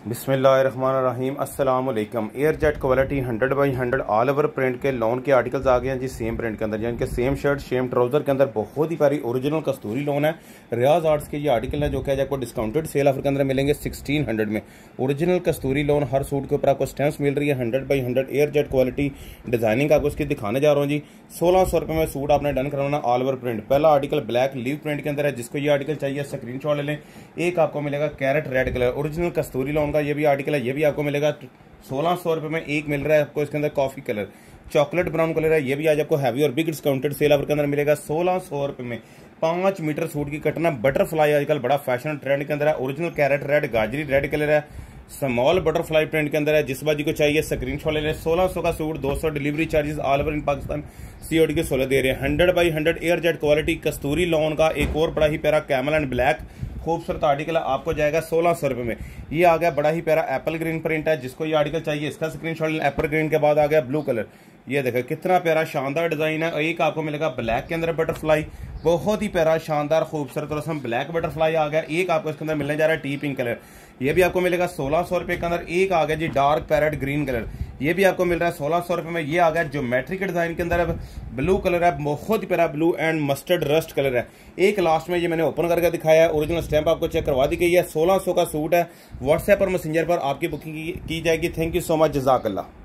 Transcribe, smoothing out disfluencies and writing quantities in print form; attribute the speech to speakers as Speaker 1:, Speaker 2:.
Speaker 1: बिस्मिल्लाहिर्रहमानिर्रहीम अस्सलाम वालेकुम। Air jet quality 100/100 all over print के लोन के आर्टिकल्स आ गए हैं जी। सेम प्रिंट के अंदर यानी कि सेम शर्ट सेम ट्राउजर के अंदर बहुत ही प्यारी ओरिजिनल कस्तूरी लोन है। रियाज आर्ट्स के ये आर्टिकल है जो कि आपको डिस्काउंटेड सेल ऑफर के अंदर मिलेंगे 1600 में। ओरिजिनल कस्तूरी लोन हर सूट के ऊपर आपको स्टैम्प्स मिल रही है 100/100 एयर जेट क्वालिटी डिजाइनिंग आपको इसकी दिखाने जा रहा हूँ जी। 1600 रुपये में सूट आपने डन करवाना ऑल ओवर प्रिंट। पहला आर्टिकल ब्लैक लीव प्रिंट के अंदर है, जिसको ये आर्टिकल चाहिए स्क्रीनशॉट ले लें। एक आपको मिलेगा carrot red colour original Kasturi lawn का ये भी आर्टिकल है, ये भी आपको मिलेगा 1600 रुपये में। एक मिल रहा है आपको इसके अंदर coffee colour chocolate brown colour है, ये भी आज आपको हैवी और बिग डिस्काउंटेड सेल ऑफर के अंदर मिलेगा 1600 रुपये में। 5 मीटर सूट की कटना बटरफ्लाई आजकल बड़ा फैशन ट्रेंड के अंदर है। ओरिजिनल कैरेट रेड गाजरी रेड कलर है, स्मॉल बटरफ्लाई प्रिंट के अंदर है। जिस बाजी को चाहिए स्क्रीनशॉट ले लें। 1600 का suit, 200 delivery charges all over in Pakistan COD के 16 दे रहे हैं। 100/100 air jet quality Kasturi lawn का एक और बड़ा ही प्यारा कैमल एंड ब्लैक खूबसूरत आर्टिकल आपको जाएगा 1600 रुपये में। ये आ गया बड़ा ही प्यारा एप्पल ग्रीन प्रिंट है, जिसको ये आर्टिकल चाहिए इसका स्क्रीनशॉट लें। एप्पल ग्रीन के बाद आ गया ब्लू कलर, ये देखो कितना प्यारा शानदार डिजाइन है। एक आपको मिलेगा ब्लैक के अंदर बटरफ्लाई, बहुत ही प्यारा शानदार खूबसूरत रस्म ब्लैक बटरफ्लाई आ गया। एक आपको इसके अंदर मिलने जा रहा है टी पिंक कलर, ये भी आपको मिलेगा 1600 रुपये के अंदर। एक आ गया जी डार्क पैरेट ग्रीन कलर, ये भी आपको मिल रहा है 1600 रुपये में। ये आ गया ज्योमेट्रिक डिजाइन के अंदर है, ब्लू कलर है, बहुत ही प्यारा blue and mustard rust colour है। एक लास्ट में ये मैंने ओपन करके दिखाया है, ओरिजिनल स्टैंप आपको चेक करवा दी गई है। 1600 का सूट है। व्हाट्सएप और मैसेंजर पर आपकी बुकिंग की जाएगी। थैंक यू सो मच, जज़ाकल्लाह।